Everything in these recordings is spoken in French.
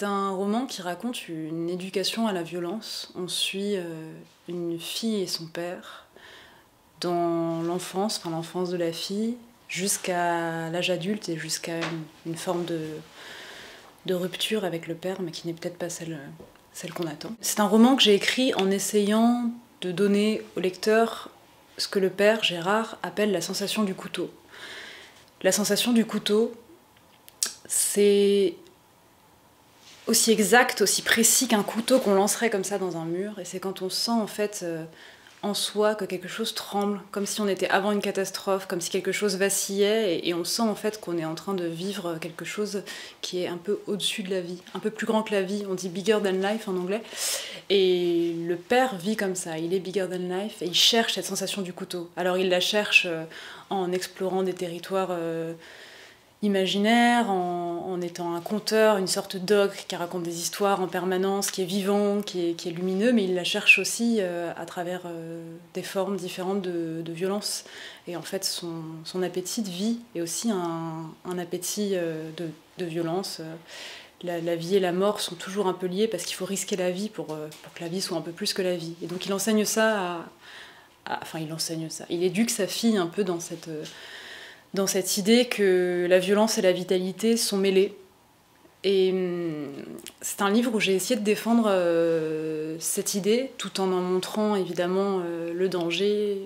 C'est un roman qui raconte une éducation à la violence. On suit une fille et son père dans l'enfance, enfin l'enfance de la fille, jusqu'à l'âge adulte et jusqu'à une forme de rupture avec le père, mais qui n'est peut-être pas celle qu'on attend. C'est un roman que j'ai écrit en essayant de donner au lecteur ce que le père, Gérard, appelle la sensation du couteau. La sensation du couteau, c'est aussi exact, aussi précis qu'un couteau qu'on lancerait comme ça dans un mur, et c'est quand on sent en fait en soi que quelque chose tremble, comme si on était avant une catastrophe, comme si quelque chose vacillait, et on sent en fait qu'on est en train de vivre quelque chose qui est un peu au-dessus de la vie, un peu plus grand que la vie, on dit bigger than life en anglais, et le père vit comme ça, il est bigger than life, et il cherche cette sensation du couteau. Alors il la cherche en explorant des territoires imaginaire, en étant un conteur, une sorte d'ogre qui raconte des histoires en permanence, qui est vivant, qui est lumineux, mais il la cherche aussi à travers des formes différentes de violence. Et en fait, son appétit de vie est aussi un appétit de violence. La vie et la mort sont toujours un peu liés parce qu'il faut risquer la vie pour que la vie soit un peu plus que la vie. Et donc il enseigne ça enfin, il enseigne ça. Il éduque sa fille un peu dans cette idée que la violence et la vitalité sont mêlées. Et c'est un livre où j'ai essayé de défendre cette idée, tout en montrant évidemment le danger,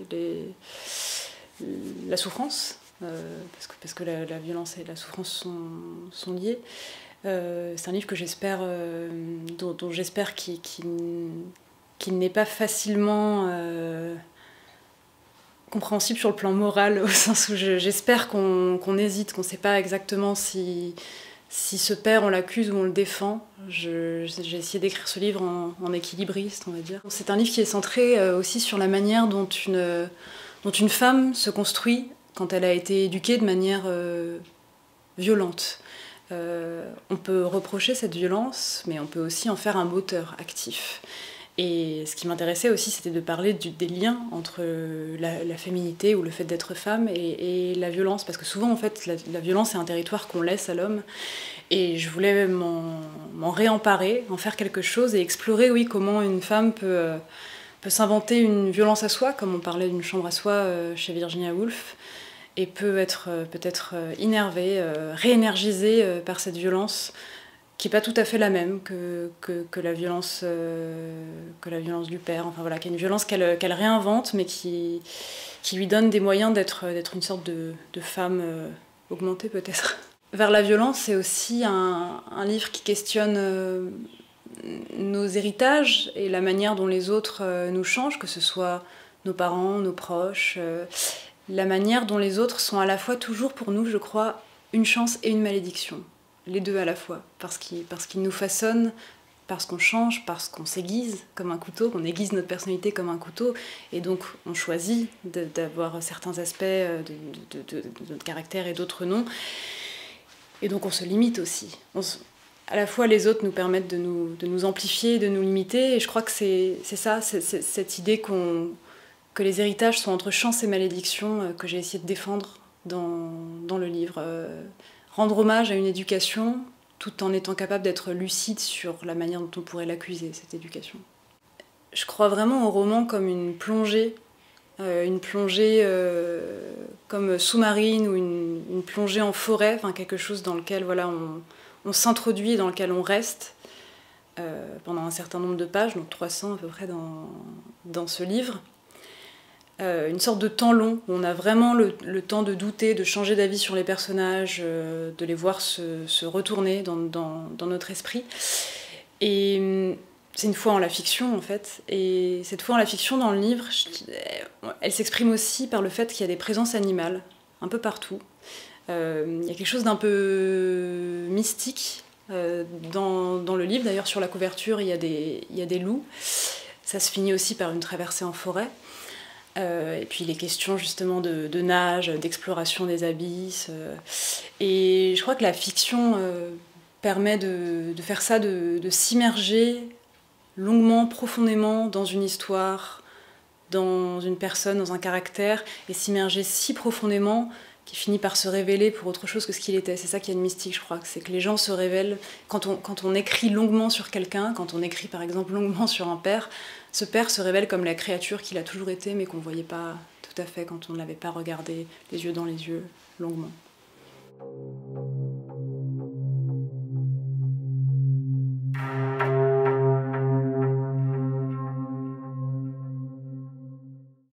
la souffrance, parce que la violence et la souffrance sont liées. C'est un livre que j'espère, dont j'espère qu'il n'est pas facilement compréhensible sur le plan moral, au sens où j'espère qu'on hésite, qu'on ne sait pas exactement si ce père, on l'accuse ou on le défend. J'ai essayé d'écrire ce livre en équilibriste, on va dire. C'est un livre qui est centré aussi sur la manière dont une femme se construit quand elle a été éduquée de manière violente. On peut reprocher cette violence, mais on peut aussi en faire un moteur actif. Et ce qui m'intéressait aussi, c'était de parler des liens entre la féminité ou le fait d'être femme et la violence. Parce que souvent, en fait, la violence est un territoire qu'on laisse à l'homme. Et je voulais m'en réemparer, en faire quelque chose et explorer, oui, comment une femme peut s'inventer une violence à soi, comme on parlait d'une chambre à soi chez Virginia Woolf, et peut être peut-être innervée, réénergisée par cette violence, qui n'est pas tout à fait la même que la violence du père, enfin voilà, qui est une violence qu'elle réinvente, mais qui lui donne des moyens d'être une sorte de femme augmentée peut-être. Vers la violence, c'est aussi un livre qui questionne nos héritages et la manière dont les autres nous changent, que ce soit nos parents, nos proches, la manière dont les autres sont à la fois toujours pour nous, je crois, une chance et une malédiction. Les deux à la fois, parce qu'ils nous façonnent, parce qu'on change, parce qu'on s'aiguise comme un couteau, qu'on aiguise notre personnalité comme un couteau, et donc on choisit d'avoir certains aspects de notre caractère et d'autres non. Et donc on se limite aussi. À la fois les autres nous permettent de nous amplifier, de nous limiter, et je crois que c'est ça, c'est cette idée que les héritages sont entre chance et malédiction que j'ai essayé de défendre dans le livre. Rendre hommage à une éducation tout en étant capable d'être lucide sur la manière dont on pourrait l'accuser, cette éducation. Je crois vraiment au roman comme une plongée comme sous-marine ou une plongée en forêt, enfin quelque chose dans lequel voilà, on s'introduit et dans lequel on reste pendant un certain nombre de pages, donc 300 à peu près dans ce livre. Une sorte de temps long, où on a vraiment le temps de douter, de changer d'avis sur les personnages, de les voir se retourner dans notre esprit. Et c'est une foi en la fiction en fait, et cette foi en la fiction dans le livre, elle s'exprime aussi par le fait qu'il y a des présences animales, un peu partout. Il y a quelque chose d'un peu mystique dans le livre, d'ailleurs sur la couverture il y a des loups, ça se finit aussi par une traversée en forêt. Et puis les questions justement de nage, d'exploration des abysses. Et je crois que la fiction permet de faire ça, de s'immerger longuement, profondément dans une histoire, dans une personne, dans un caractère, et s'immerger si profondément qui finit par se révéler pour autre chose que ce qu'il était. C'est ça qui est une mystique, je crois. C'est que les gens se révèlent. Quand on écrit longuement sur quelqu'un, quand on écrit par exemple longuement sur un père, ce père se révèle comme la créature qu'il a toujours été, mais qu'on ne voyait pas tout à fait quand on ne l'avait pas regardé les yeux dans les yeux longuement.